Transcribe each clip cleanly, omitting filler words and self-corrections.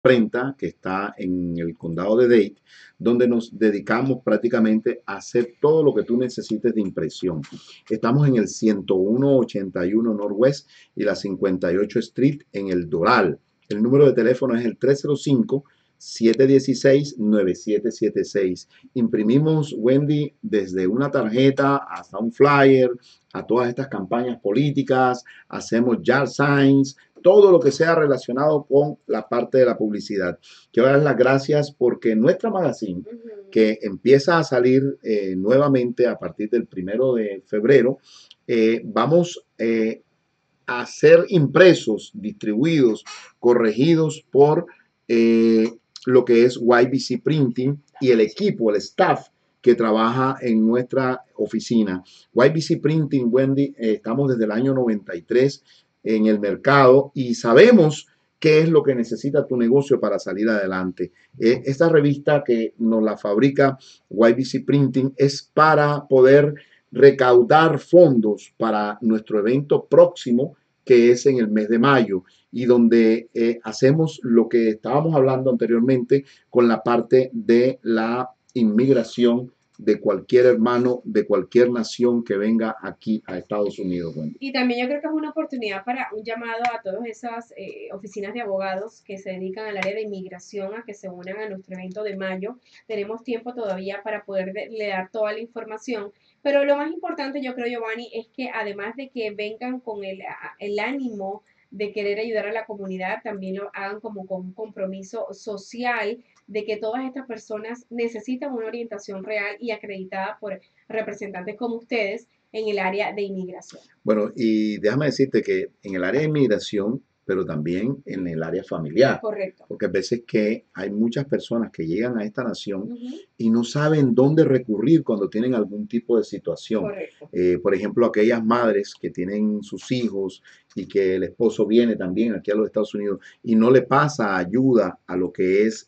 imprenta que está en el condado de Dade, donde nos dedicamos prácticamente a hacer todo lo que tú necesites de impresión. Estamos en el 10181 Northwest y la 58 Street en el Doral. El número de teléfono es el 305-716-9776. Imprimimos, Wendy, desde una tarjeta hasta un flyer, a todas estas campañas políticas, hacemos yard signs, todo lo que sea relacionado con la parte de la publicidad. Quiero dar las gracias porque nuestra magazine, que empieza a salir nuevamente a partir del 1 de febrero, vamos a ser impresos, distribuidos, corregidos por lo que es YBC Printing y el equipo, el staff que trabaja en nuestra oficina. YBC Printing, Wendy, estamos desde el año 93 en el mercado y sabemos qué es lo que necesita tu negocio para salir adelante. Esta revista que nos la fabrica YBC Printing es para poder recaudar fondos para nuestro evento próximo, que es en el mes de mayo, y donde hacemos lo que estábamos hablando anteriormente con la parte de la inmigración de cualquier hermano de cualquier nación que venga aquí a Estados Unidos. Bueno. Y también yo creo que es una oportunidad para un llamado a todas esas oficinas de abogados que se dedican al área de inmigración a que se unan a nuestro evento de mayo. Tenemos tiempo todavía para poder le dar toda la información, pero lo más importante yo creo, Giovanni, es que además de que vengan con el ánimo de querer ayudar a la comunidad, también lo hagan como con un compromiso social de que todas estas personas necesitan una orientación real y acreditada por representantes como ustedes en el área de inmigración. Bueno, y déjame decirte que en el área de inmigración, pero también en el área familiar. Correcto. Porque a veces que hay muchas personas que llegan a esta nación y no saben dónde recurrir cuando tienen algún tipo de situación. Correcto. Por ejemplo, aquellas madres que tienen sus hijos y que el esposo viene también aquí a los Estados Unidos y no le pasa ayuda a lo que es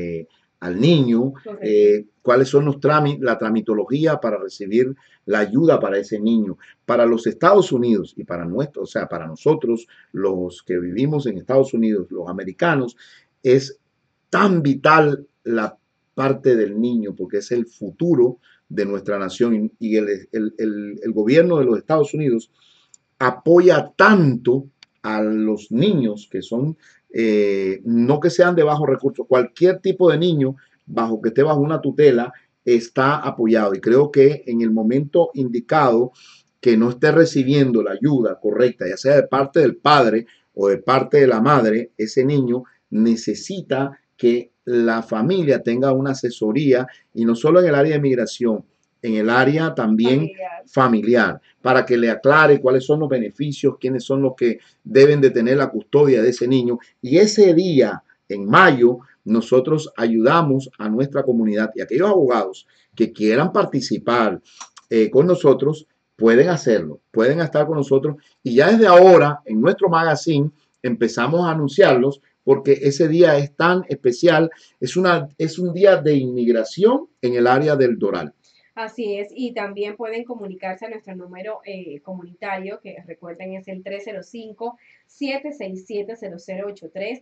al niño, cuáles son los la tramitología para recibir la ayuda para ese niño. Para los Estados Unidos y para o sea, para nosotros, los que vivimos en Estados Unidos, los americanos, es tan vital la parte del niño porque es el futuro de nuestra nación y el gobierno de los Estados Unidos apoya tanto a los niños que son, no que sean de bajos recursos, cualquier tipo de niño bajo que esté bajo una tutela está apoyado. Y creo que en el momento indicado que no esté recibiendo la ayuda correcta, ya sea de parte del padre o de parte de la madre, ese niño necesita que la familia tenga una asesoría y no solo en el área de migración, en el área también familiar, para que le aclare cuáles son los beneficios, quiénes son los que deben de tener la custodia de ese niño. Y ese día, en mayo, nosotros ayudamos a nuestra comunidad y aquellos abogados que quieran participar con nosotros, pueden hacerlo, pueden estar con nosotros y ya desde ahora en nuestro magazine empezamos a anunciarlos porque ese día es tan especial, es un día de inmigración en el área del Doral. Así es, y también pueden comunicarse a nuestro número comunitario, que recuerden es el 305-767-0083,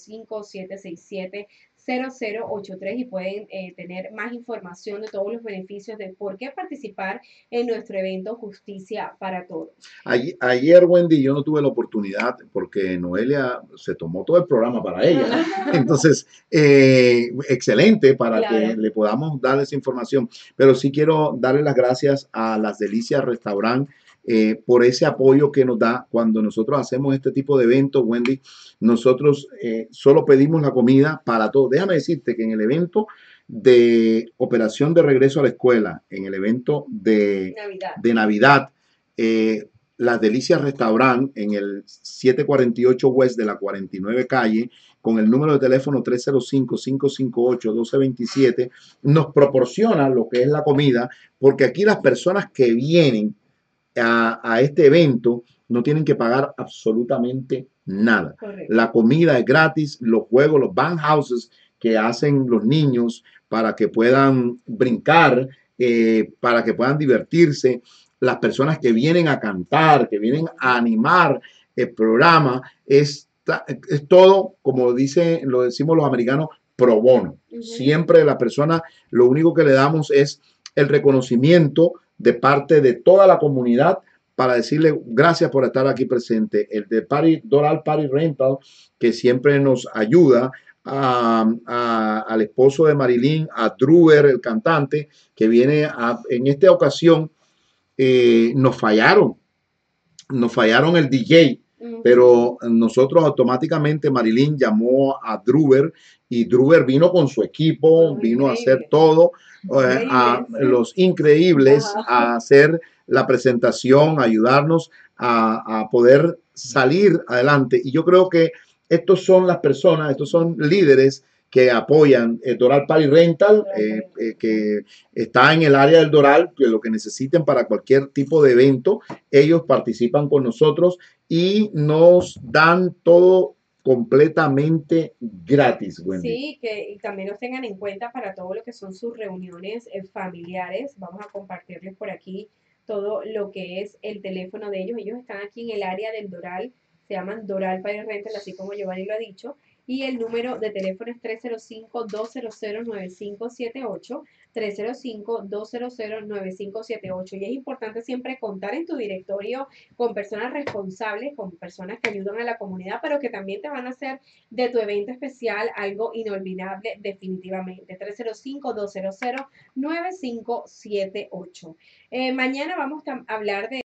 305-767-0083 y pueden tener más información de todos los beneficios de por qué participar en nuestro evento Justicia para Todos. Ayer, Wendy, yo no tuve la oportunidad porque Noelia se tomó todo el programa para ella. Entonces, excelente para que le podamos dar esa información. Pero sí quiero darle las gracias a Las Delicias Restaurant por ese apoyo que nos da cuando nosotros hacemos este tipo de eventos, Wendy. Nosotros solo pedimos la comida para todos. Déjame decirte que en el evento de Operación de Regreso a la Escuela, en el evento de Navidad Las Delicias Restaurant en el 748 West de la 49 calle, con el número de teléfono 305-558-1227, nos proporciona lo que es la comida, porque aquí las personas que vienen a este evento no tienen que pagar absolutamente nada. Correcto. La comida es gratis, los juegos, los band houses que hacen los niños para que puedan brincar, para que puedan divertirse, las personas que vienen a cantar, que vienen a animar el programa, es es todo, como lo decimos los americanos, pro bono. Siempre la persona, lo único que le damos es el reconocimiento de parte de toda la comunidad para decirle gracias por estar aquí presente. El de Doral Party Rental, que siempre nos ayuda, al esposo de Marilyn, a Druber, el cantante, que viene en esta ocasión, nos fallaron el DJ, pero nosotros automáticamente, Marilyn llamó a Druber y Druber vino con su equipo, vino a hacer todo, a los increíbles, a hacer la presentación, a ayudarnos a poder salir adelante. Y yo creo que estos son las personas, estos son líderes que apoyan el Doral Party Rental, que está en el área del Doral, que lo que necesiten para cualquier tipo de evento, ellos participan con nosotros y nos dan todo completamente gratis, Wendy. Sí, y también nos tengan en cuenta para todo lo que son sus reuniones familiares. Vamos a compartirles por aquí todo lo que es el teléfono de ellos. Ellos están aquí en el área del Doral, se llaman Doral Party Rental, así como Giovanni lo ha dicho. Y el número de teléfono es 305-200-9578, 305-200-9578. Y es importante siempre contar en tu directorio con personas responsables, con personas que ayudan a la comunidad, pero que también te van a hacer de tu evento especial algo inolvidable definitivamente. 305-200-9578. Mañana vamos a hablar de